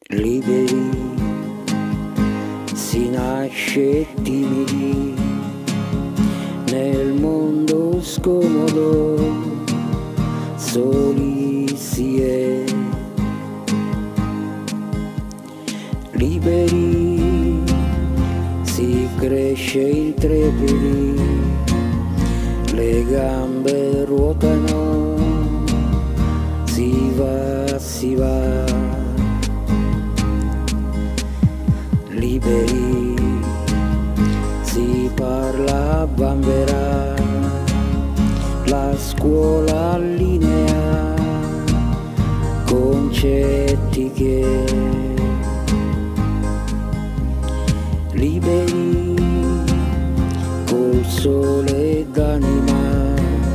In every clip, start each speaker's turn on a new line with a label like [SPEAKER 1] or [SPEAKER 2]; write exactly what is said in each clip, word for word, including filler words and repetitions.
[SPEAKER 1] Liberi, si nasce timidi, nel mondo scomodo, soli si è. Liberi, si cresce intrepidi, le gambe ruotano, si va, si va. Liberi, si parla a bambera, la scuola allinea concetti che. Liberi, col sole d'anima,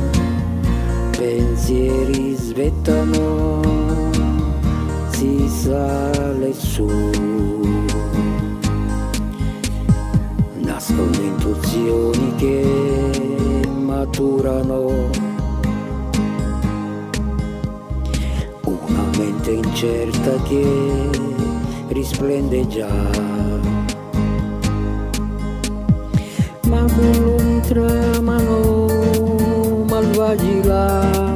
[SPEAKER 1] pensieri svettano, si sale su. Nascono intuizioni che maturano, una mente incerta che risplende già. Ma bulloni tramano, malvagi là,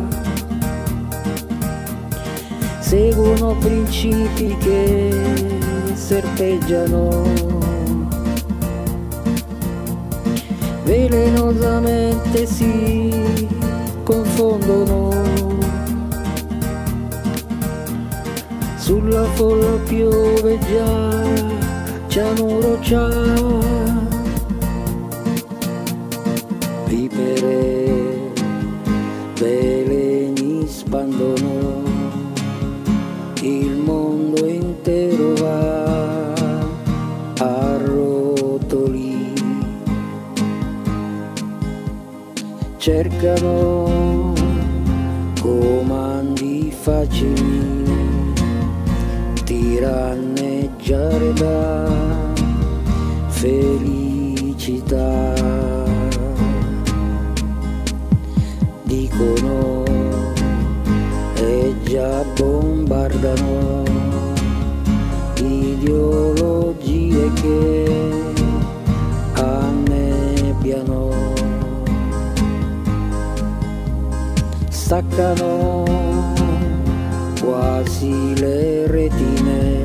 [SPEAKER 1] seguono principi che serpeggiano, velenosamente si confondono, sulla folla piove già, cianuro ciao. Vipere, veleni spandono, il mondo intero va a rotoli, cercano comandi facili, tiranneggiare da felicità. Dicono e già bombardano ideologie che annebbiano, staccano quasi le retine,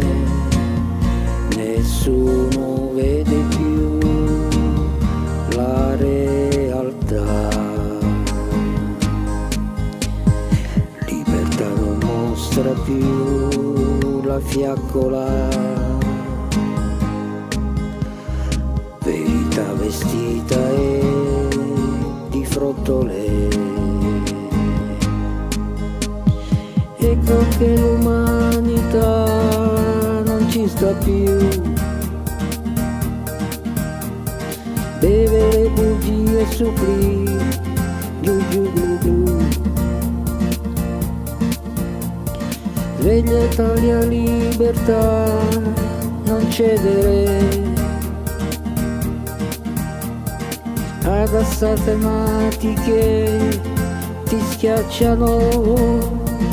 [SPEAKER 1] nessuno vede più la realtà. Più la fiaccola, verità vestita e di frottole. Ecco che l'umanità non ci sta più, beve le bugie suppli, giù giù giù giù. Sveglia Italia, libertà, non cedere ad assate mati che ti schiacciano.